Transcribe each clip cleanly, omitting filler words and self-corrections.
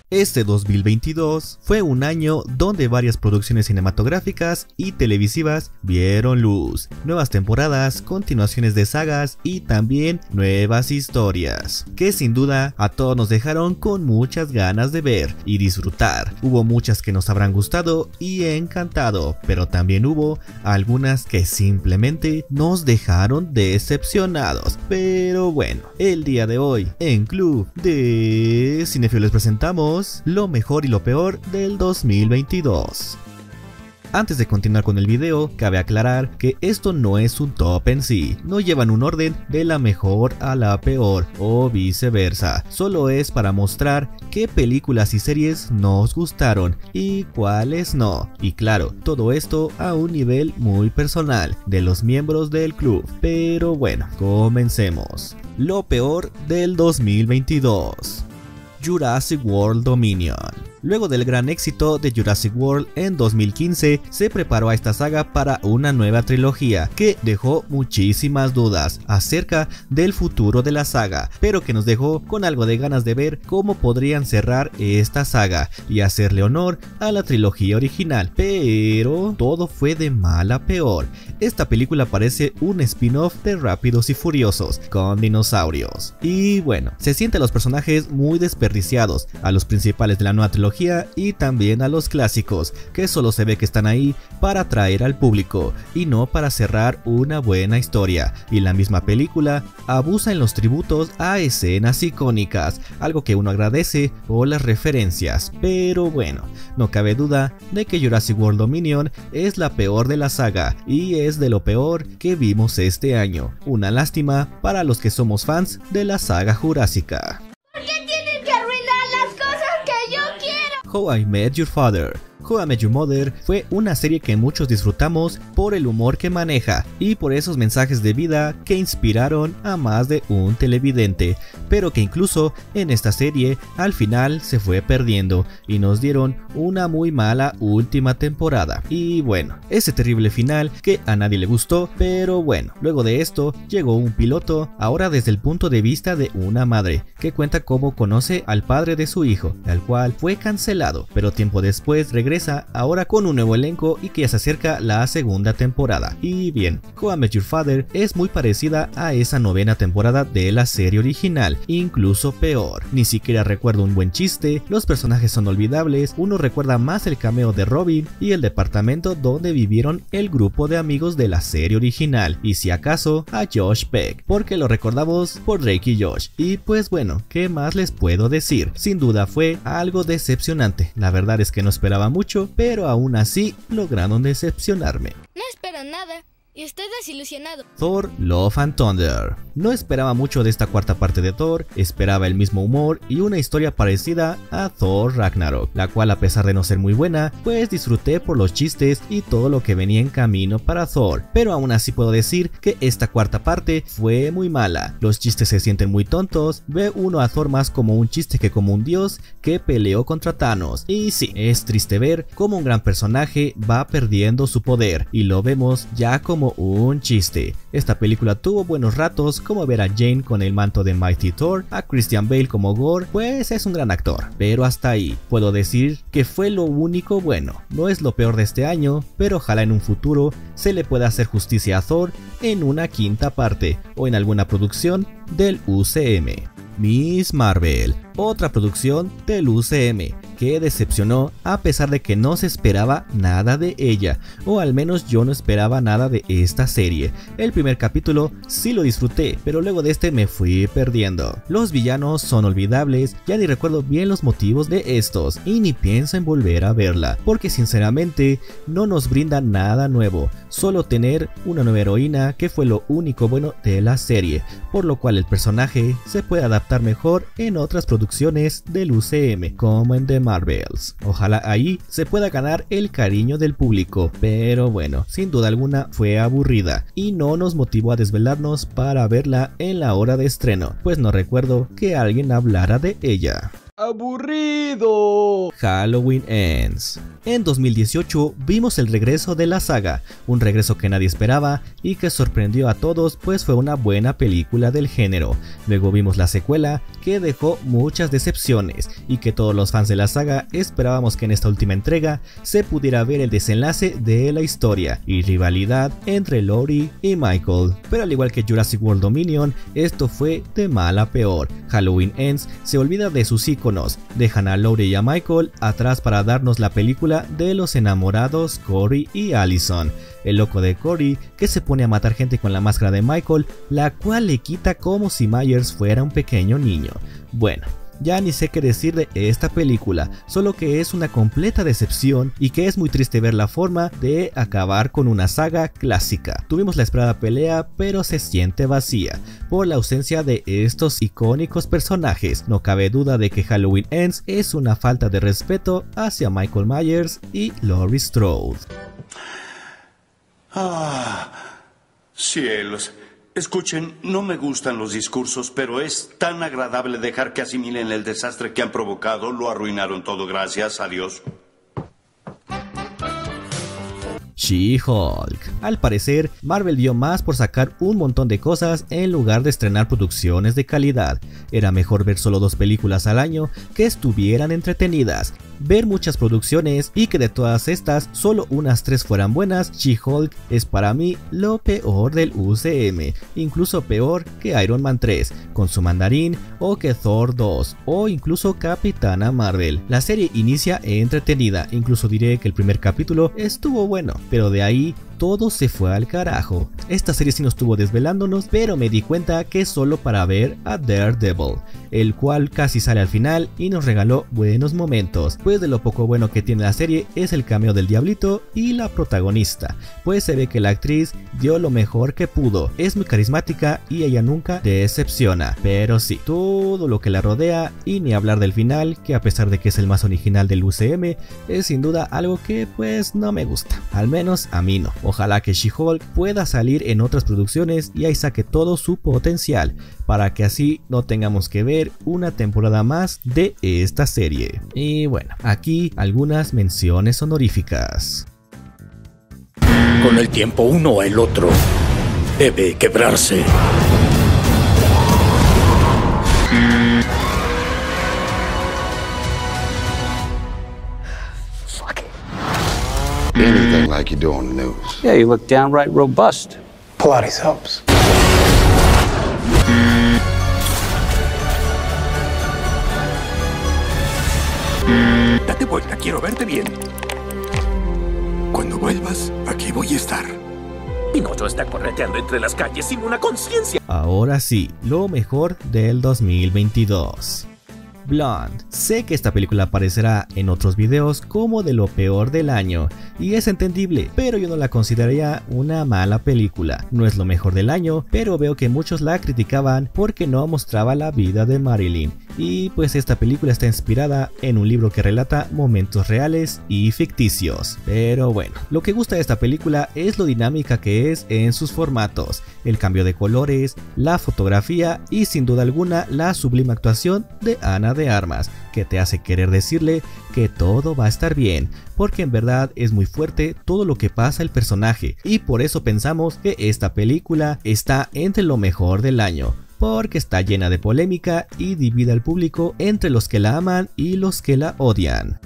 Este 2022 fue un año donde varias producciones cinematográficas y televisivas vieron luz, nuevas temporadas, continuaciones de sagas y también nuevas historias, que sin duda a todos nos dejaron con muchas ganas de ver y disfrutar. Hubo muchas que nos habrán gustado y encantado, pero también hubo algunas que simplemente nos dejaron decepcionados. Pero bueno, el día de hoy en Club de Cinéfilos les presentamos lo mejor y lo peor del 2022. Antes de continuar con el video, cabe aclarar que esto no es un top en sí, no llevan un orden de la mejor a la peor o viceversa, solo es para mostrar qué películas y series nos gustaron y cuáles no, y claro, todo esto a un nivel muy personal de los miembros del club. Pero bueno, comencemos. Lo peor del 2022. Jurassic World Dominion. Luego del gran éxito de Jurassic World en 2015, se preparó a esta saga para una nueva trilogía que dejó muchísimas dudas acerca del futuro de la saga, pero que nos dejó con algo de ganas de ver cómo podrían cerrar esta saga y hacerle honor a la trilogía original. Pero todo fue de mal a peor. Esta película parece un spin-off de Rápidos y Furiosos con dinosaurios. Y bueno, se sienten los personajes muy desperdiciados, a los principales de la nueva trilogía y también a los clásicos, que solo se ve que están ahí para atraer al público y no para cerrar una buena historia. Y la misma película abusa en los tributos a escenas icónicas, algo que uno agradece por las referencias. Pero bueno, no cabe duda de que Jurassic World Dominion es la peor de la saga y es de lo peor que vimos este año. Una lástima para los que somos fans de la saga jurásica. How I Met Your Father. How I Met Your Mother fue una serie que muchos disfrutamos por el humor que maneja y por esos mensajes de vida que inspiraron a más de un televidente, pero que incluso en esta serie al final se fue perdiendo y nos dieron una muy mala última temporada. Y bueno, ese terrible final que a nadie le gustó, pero bueno, luego de esto llegó un piloto, ahora desde el punto de vista de una madre, que cuenta cómo conoce al padre de su hijo, al cual fue cancelado, pero tiempo después regresa ahora con un nuevo elenco y que ya se acerca la segunda temporada. Y bien, How I Met Your Father es muy parecida a esa novena temporada de la serie original, incluso peor. Ni siquiera recuerdo un buen chiste, los personajes son olvidables, uno recuerda más el cameo de Robin y el departamento donde vivieron el grupo de amigos de la serie original, y si acaso a Josh Peck, porque lo recordamos por Drake y Josh. Y pues bueno, ¿qué más les puedo decir? Sin duda fue algo decepcionante, la verdad es que no esperaba mucho, pero aún así lograron decepcionarme. No espero nada y estoy desilusionado. Thor Love and Thunder. No esperaba mucho de esta cuarta parte de Thor, esperaba el mismo humor y una historia parecida a Thor Ragnarok, la cual a pesar de no ser muy buena, pues disfruté por los chistes y todo lo que venía en camino para Thor, pero aún así puedo decir que esta cuarta parte fue muy mala, los chistes se sienten muy tontos, ve uno a Thor más como un chiste que como un dios que peleó contra Thanos, y sí, es triste ver cómo un gran personaje va perdiendo su poder y lo vemos ya como un chiste. Esta película tuvo buenos ratos, como ver a Jane con el manto de Mighty Thor, a Christian Bale como Gore, pues es un gran actor, pero hasta ahí. Puedo decir que fue lo único bueno, no es lo peor de este año, pero ojalá en un futuro se le pueda hacer justicia a Thor en una quinta parte o en alguna producción del UCM. Miss Marvel, otra producción del UCM que decepcionó a pesar de que no se esperaba nada de ella, o al menos yo no esperaba nada de esta serie. El primer capítulo sí lo disfruté, pero luego de este me fui perdiendo. Los villanos son olvidables, ya ni recuerdo bien los motivos de estos y ni pienso en volver a verla, porque sinceramente no nos brinda nada nuevo, solo tener una nueva heroína que fue lo único bueno de la serie, por lo cual el personaje se puede adaptar mejor en otras producciones del UCM como en The Marvels. Ojalá ahí se pueda ganar el cariño del público, pero bueno, sin duda alguna fue aburrida y no nos motivó a desvelarnos para verla en la hora de estreno, pues no recuerdo que alguien hablara de ella. ¡Aburrido! Halloween Ends. En 2018 vimos el regreso de la saga, un regreso que nadie esperaba y que sorprendió a todos, pues fue una buena película del género. Luego vimos la secuela, que dejó muchas decepciones y que todos los fans de la saga esperábamos que en esta última entrega se pudiera ver el desenlace de la historia y rivalidad entre Laurie y Michael. Pero al igual que Jurassic World Dominion, esto fue de mal a peor. Halloween Ends se olvida de sus iconos, dejan a Laurie y a Michael atrás para darnos la película de los enamorados Corey y Allison. El loco de Corey que se pone a matar gente con la máscara de Michael, la cual le quita como si Myers fuera un pequeño niño. Bueno, ya ni sé qué decir de esta película, solo que es una completa decepción y que es muy triste ver la forma de acabar con una saga clásica. Tuvimos la esperada pelea, pero se siente vacía por la ausencia de estos icónicos personajes. No cabe duda de que Halloween Ends es una falta de respeto hacia Michael Myers y Laurie Strode. Ah, cielos. Escuchen, no me gustan los discursos, pero es tan agradable dejar que asimilen el desastre que han provocado. Lo arruinaron todo, gracias a Dios. She-Hulk. Al parecer, Marvel vio más por sacar un montón de cosas en lugar de estrenar producciones de calidad. Era mejor ver solo 2 películas al año que estuvieran entretenidas. Ver muchas producciones y que de todas estas solo unas 3 fueran buenas. She-Hulk es para mí lo peor del UCM, incluso peor que Iron Man 3 con su mandarín, o que Thor 2 o incluso Capitana Marvel. La serie inicia entretenida, incluso diré que el primer capítulo estuvo bueno, pero de ahí todo se fue al carajo. Esta serie sí nos estuvo desvelándonos, pero me di cuenta que es solo para ver a Daredevil, el cual casi sale al final y nos regaló buenos momentos, pues de lo poco bueno que tiene la serie es el cameo del Diablito y la protagonista, pues se ve que la actriz dio lo mejor que pudo, es muy carismática y ella nunca decepciona, pero sí, todo lo que la rodea y ni hablar del final, que a pesar de que es el más original del UCM, es sin duda algo que pues no me gusta, al menos a mí no. Ojalá que She-Hulk pueda salir en otras producciones y ahí saque todo su potencial, para que así no tengamos que ver una temporada más de esta serie. Y bueno, aquí algunas menciones honoríficas. Con el tiempo uno o el otro debe quebrarse. Anything like you do on the news. Yeah, you look downright robust. Pilates helps. Date vuelta, quiero verte bien. Cuando vuelvas, aquí voy a estar. Pinocho está correteando entre las calles sin una conciencia. Ahora sí, lo mejor del 2022. Blonde. Sé que esta película aparecerá en otros videos como de lo peor del año, y es entendible, pero yo no la consideraría una mala película. No es lo mejor del año, pero veo que muchos la criticaban porque no mostraba la vida de Marilyn, y pues esta película está inspirada en un libro que relata momentos reales y ficticios. Pero bueno, lo que gusta de esta película es lo dinámica que es en sus formatos, el cambio de colores, la fotografía y sin duda alguna la sublime actuación de Ana de Armas, que te hace querer decirle que todo va a estar bien, porque en verdad es muy fuerte todo lo que pasa el personaje, y por eso pensamos que esta película está entre lo mejor del año, porque está llena de polémica y divide al público entre los que la aman y los que la odian.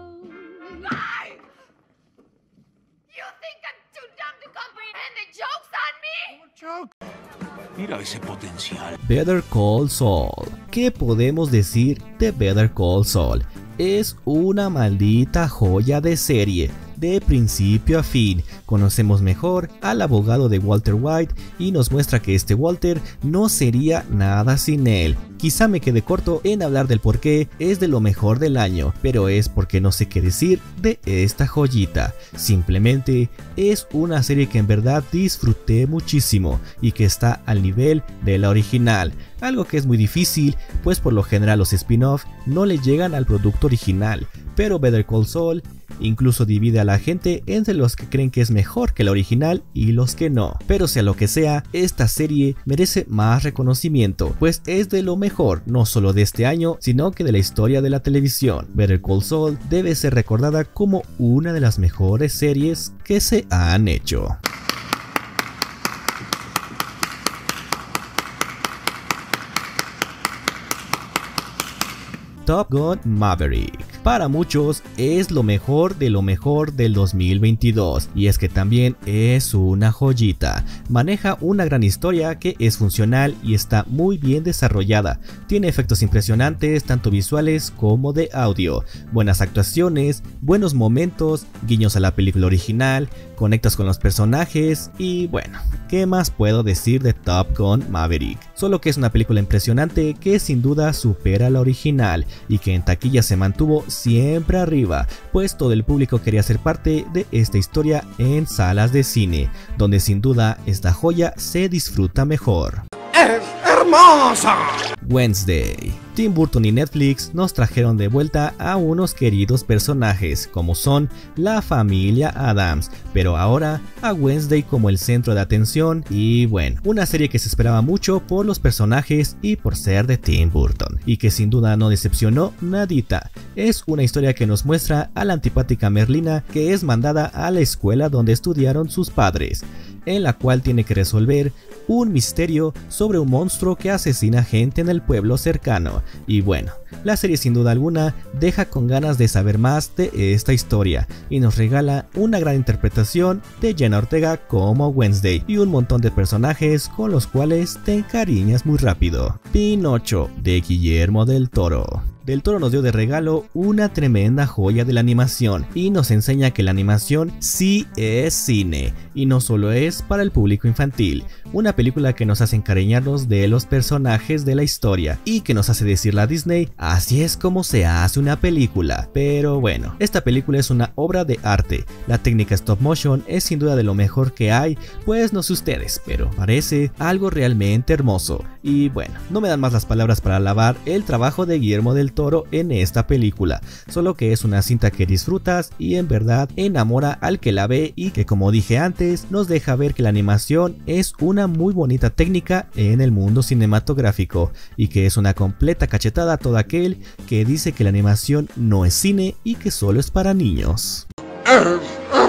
Mira ese potencial. Better Call Saul. ¿Qué podemos decir de Better Call Saul? Es una maldita joya de serie. De principio a fin, conocemos mejor al abogado de Walter White y nos muestra que este Walter no sería nada sin él. Quizá me quede corto en hablar del por qué es de lo mejor del año, pero es porque no sé qué decir de esta joyita. Simplemente es una serie que en verdad disfruté muchísimo y que está al nivel de la original. Algo que es muy difícil, pues por lo general los spin-off no le llegan al producto original, pero Better Call Saul incluso divide a la gente entre los que creen que es mejor que la original y los que no. Pero sea lo que sea, esta serie merece más reconocimiento, pues es de lo mejor, no solo de este año, sino que de la historia de la televisión. Better Call Saul debe ser recordada como una de las mejores series que se han hecho. Top Gun Maverick. Para muchos es lo mejor del 2022, y es que también es una joyita. Maneja una gran historia que es funcional y está muy bien desarrollada. Tiene efectos impresionantes tanto visuales como de audio, buenas actuaciones, buenos momentos, guiños a la película original, conectas con los personajes y bueno, ¿qué más puedo decir de Top Gun Maverick? Solo que es una película impresionante que sin duda supera la original y que en taquilla se mantuvo siempre arriba, pues todo el público quería ser parte de esta historia en salas de cine, donde sin duda esta joya se disfruta mejor. ¡Es hermosa! Wednesday. Tim Burton y Netflix nos trajeron de vuelta a unos queridos personajes como son la familia Addams, pero ahora a Wednesday como el centro de atención y bueno, una serie que se esperaba mucho por los personajes y por ser de Tim Burton y que sin duda no decepcionó nadita. Es una historia que nos muestra a la antipática Merlina que es mandada a la escuela donde estudiaron sus padres, en la cual tiene que resolver un misterio sobre un monstruo que asesina gente en el pueblo cercano. Y bueno, la serie sin duda alguna deja con ganas de saber más de esta historia y nos regala una gran interpretación de Jenna Ortega como Wednesday y un montón de personajes con los cuales te encariñas muy rápido. Pinocho de Guillermo del Toro. Del Toro nos dio de regalo una tremenda joya de la animación y nos enseña que la animación sí es cine y no solo es para el público infantil. Una película que nos hace encariñarnos de los personajes de la historia y que nos hace decirle a Disney, así es como se hace una película. Pero bueno, esta película es una obra de arte. La técnica stop motion es sin duda de lo mejor que hay, pues no sé ustedes, pero parece algo realmente hermoso. Y bueno, no me dan más las palabras para alabar el trabajo de Guillermo del Toro en esta película, solo que es una cinta que disfrutas y en verdad enamora al que la ve y que, como dije antes, nos deja ver que la animación es una muy bonita técnica en el mundo cinematográfico y que es una completa cachetada a todo aquel que dice que la animación no es cine y que solo es para niños. ¡Es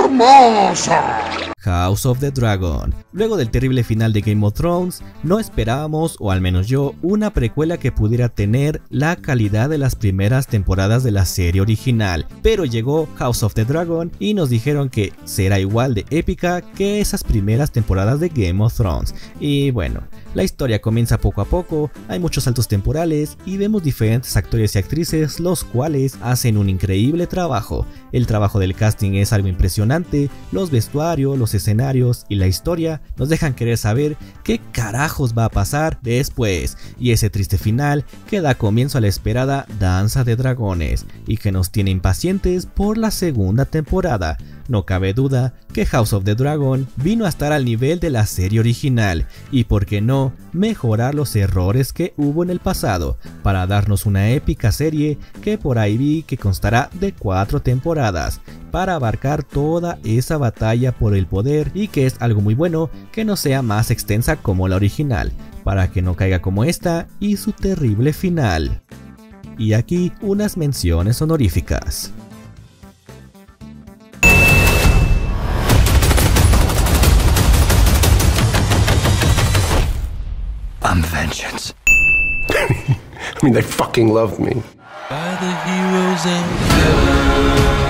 hermosa! House of the Dragon. Luego del terrible final de Game of Thrones, no esperábamos, o al menos yo, una precuela que pudiera tener la calidad de las primeras temporadas de la serie original, pero llegó House of the Dragon y nos dijeron que será igual de épica que esas primeras temporadas de Game of Thrones. Y bueno, la historia comienza poco a poco, hay muchos saltos temporales y vemos diferentes actores y actrices los cuales hacen un increíble trabajo. El trabajo del casting es algo impresionante, los vestuarios, los escenarios y la historia nos dejan querer saber qué carajos va a pasar después, y ese triste final que da comienzo a la esperada Danza de Dragones y que nos tiene impacientes por la segunda temporada. No cabe duda que House of the Dragon vino a estar al nivel de la serie original y, por qué no, mejorar los errores que hubo en el pasado para darnos una épica serie que por ahí vi que constará de 4 temporadas para abarcar toda esa batalla por el poder, y que es algo muy bueno que no sea más extensa como la original para que no caiga como esta y su terrible final. Y aquí unas menciones honoríficas. I'm vengeance. I mean, they fucking love me. By the heroes and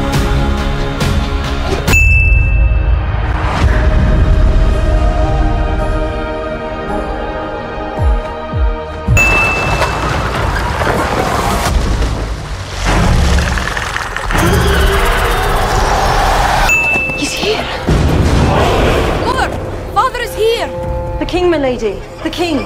He's here. Mother! Father is here! The king, my lady. The king.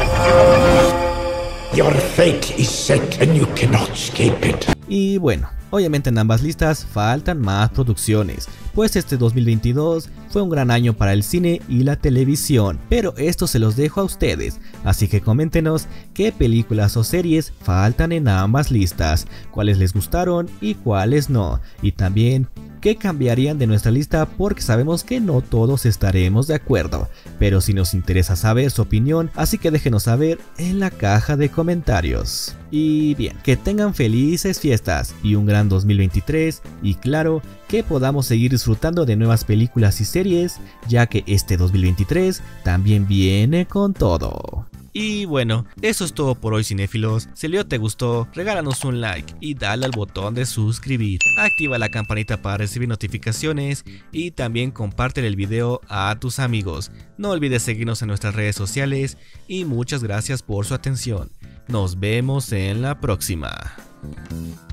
Your fate is set and you cannot escape it. Y bueno, Obviamente en ambas listas faltan más producciones, pues este 2022 fue un gran año para el cine y la televisión, pero esto se los dejo a ustedes, así que coméntenos qué películas o series faltan en ambas listas, cuáles les gustaron y cuáles no, y también qué cambiarían de nuestra lista, porque sabemos que no todos estaremos de acuerdo, pero sí nos interesa saber su opinión, así que déjenos saber en la caja de comentarios. Y bien, que tengan felices fiestas y un gran 2023, y claro, que podamos seguir disfrutando de nuevas películas y series, ya que este 2023 también viene con todo. Y bueno, eso es todo por hoy, cinéfilos. Si el video te gustó, regálanos un like y dale al botón de suscribir. Activa la campanita para recibir notificaciones y también comparte el video a tus amigos. No olvides seguirnos en nuestras redes sociales y muchas gracias por su atención. Nos vemos en la próxima.